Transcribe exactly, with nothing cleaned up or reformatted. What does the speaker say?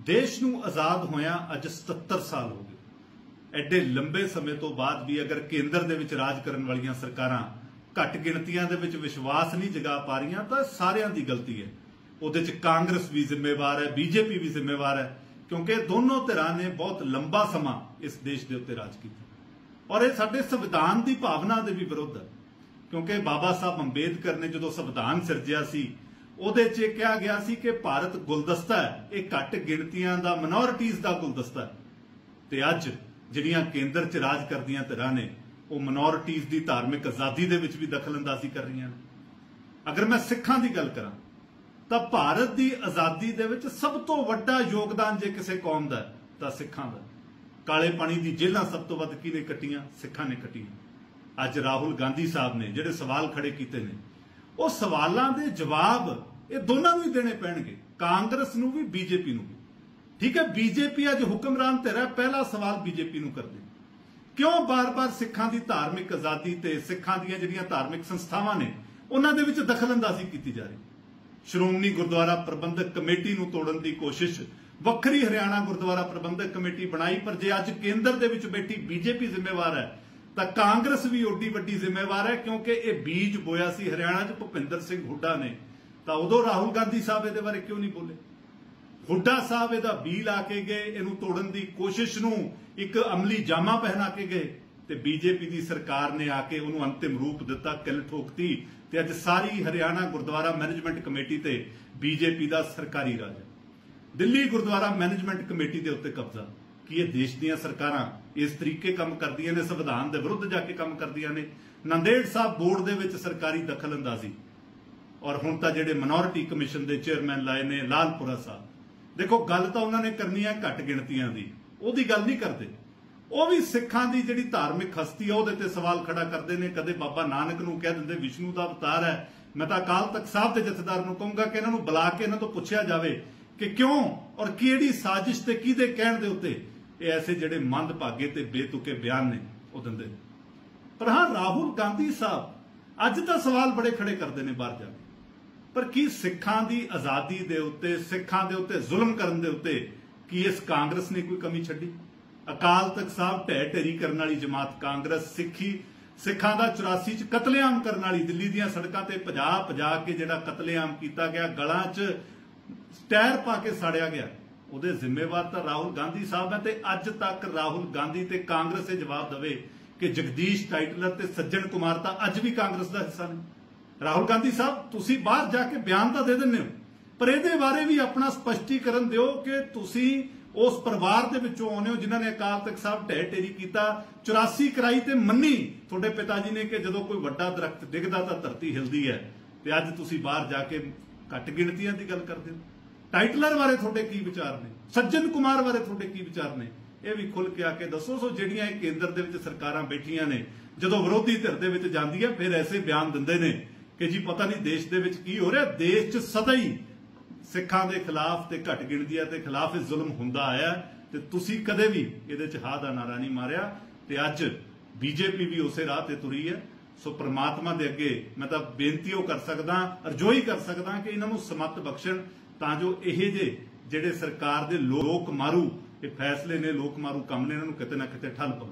देश नूं आज़ाद होया अज सतहत्तर साल हो गए। एडे लंबे समय तो बाद भी अगर केंद्र दे विच राज करन वालियां सरकारां घट गिणतियां दे विच विश्वास नहीं जगा पा रही तां सारियां दी गलती है। उहदे च कांग्रेस भी जिम्मेवार है, बीजेपी भी जिम्मेवार है, क्योंकि दोनों धिरां ने बहुत लंबा समा इस देश के उत्ते राज किया और यह साडे संविधान की भावना के भी विरुद्ध है। क्योंकि बाबा साहब अंबेडकर ने जो संविधान सिरजिया सी उहदे च कहा गया सी कि भारत गुलदस्ता है, यह घट गिणतियां दा मिनोरिटीज़ का गुलदस्ता है। ते अज जिहड़ियां केंद्र च राज करदियां धिरां ने वो मिनोरिटीज़ की धार्मिक आज़ादी दे विच भी दखलअंदाजी कर रही हैं। अगर मैं सिखां की गल करां तां भारत की आज़ादी दे विच सब तो वड्डा योगदान जे किसी कौम दा तां सिखां दा। काले पानी की जेलां सब तो वध किहने कट्टियां? सिखां ने कट्टियां। अज राहुल गांधी साहब ने जिहड़े सवाल खड़े कीते ने वो सवालों के जवाब ये दोनों ही देने पैणगे, कांग्रेस नूं भी बीजेपी नूं भी। ठीक है, बीजेपी अज हुक्मरान धिर है, पहला सवाल बीजेपी नूं करदे क्यों बार बार सिखां दी धार्मिक आज़ादी ते सिखां दीयां जिहड़ियां धार्मिक संस्थावां ने उन्हां दे विच दखलअंदाजी कीती जा रही। श्रोमणी गुरुद्वारा प्रबंधक कमेटी नूं तोड़न की कोशिश, वक्री हरियाणा गुरुद्वारा प्रबंधक कमेटी बनाई, पर जे अज केंद्र दे विच बैठी बीजेपी जिम्मेवार है तो कांग्रेस भी ओडी वड्डी जिम्मेवार है। क्योंकि यह बीज बोया सी हरियाणा च भुपिंदर सिंह हुड्डा ने, तो उदों राहुल गांधी साहब इहदे बारे क्यों नहीं बोले? हुड्डा साहब इहदा बी ला के गए, इहनूं तोड़न की कोशिश नूं एक अमली जामा पहना के गए, तो बीजेपी की सरकार ने आके उन्होंने अंतिम रूप दिता, किल ठोकती, ते अज सारी हरियाणा गुरुद्वारा मैनेजमेंट कमेटी ते बीजेपी का सरकारी राज है। दिल्ली गुरुद्वारा मैनेजमेंट कमेटी के उत्ते कब्जा कि ये देश दीयां सरकारां इस तरीके काम करदियां ने, संविधान के विरुद्ध जाके काम करदियां ने। नंदेड़ साहब बोर्ड दे विच सरकारी दखल अंदाजी, और हुण तां जिहड़े मिनोरिटी कमिशन के चेयरमैन लाए ने लालपुरा साहब, देखो गल तां उन्होंने करनी है घट गिणतियां दी, उहदी गल नहीं करते। वो भी सिखां दी जिहड़ी धार्मिक हस्ती है उहदे ते सवाल खड़ा करते हैं। कदे बाबा नानक नूं कह दिंदे विष्णु का अवतार है। मैं तां अकाल तख्त साहब के जथेदार नूं कहूंगा कि इन्हां नूं बुला के इन्हां तों पुछया जावे कि क्यों और किहड़ी साजिश ते किहदे कहण दे उत्ते ये ऐसे जिहड़े मंदभागे ते बेतुके बयान ने वो दिंदे। पर हाँ, राहुल गांधी साहब अज तां सवाल बड़े खड़े करते हैं बाहर जाके, पर की सिखां दी आज़ादी दे उत्ते, सिखां दे उत्ते जुल्म करन दे उत्ते की इस कांग्रेस ने कोई कमी छड्डी? अकाल तख्त साहब ढह ढेरी करने वाली जमात कांग्रेस, सिखी सिखां दा चौरासी च कतलेआम करने वाली, दिल्ली दीयां सड़कां ते भजा भजा के जिहड़ा कतलेआम कीता गया, गलां च टायर पा के साड़िया गया, उहदे जिम्मेवार तो राहुल गांधी साहब है। ते अज तक राहुल गांधी ते कांग्रेस ये जवाब दवे कि जगदीश टाइटलर ते सज्जन कुमार तो अज भी कांग्रेस का हिस्सा ने। राहुल गांधी साहब तुसी बाहर जाके बयान तो दे दिंदे हो, पर इहदे बारे भी अपना स्पष्टीकरण दिओ कि तुसी उस परिवार दे विचों आउंदे हो जिन्हां ने अकाल तख्त साहब ढह ढेरी कीता, चौरासी कराई ते मन्नी तुहाडे पिता जी ने कि जदों कोई वड्डा दरख्त डिगदा तां धरती हिलदी है, ते अज तुसी बाहर जाके घट गिणतियां दी गल करदे हो। टाइटलर बारे तुहाडे की विचार ने? सज्जन कुमार बारे तुहाडे की विचार ने? यह भी खुल के आके दसो। सो जिहड़ियां केंद्र दे विच सरकारां बैठियां ने, जदों विरोधी धिर दे विच जांदी है फिर ऐसे बयान दिंदे ने कि जी पता नहीं देश दे विच की हो रहा। देश च सदा ही सिखां दे खिलाफ ते घट गिणतियां दे खिलाफ जुल्म हुंदा आया, ते तुसीं कदे भी इहदे च हा दा नारा नहीं मारिया। ते अज बीजेपी भी उसे राह ते तुरी है। सो परमात्मा दे अगे मैं तां बेनती कर सकदा, अरजोई कर सकदा कि इन्हां नूं समत बख्शण तां जो इहे जे जिहड़े सरकार दे लोक मारू ये फैसले ने, लोक मारू काम ने, इन्हां नूं किते ना किते ठल पवे।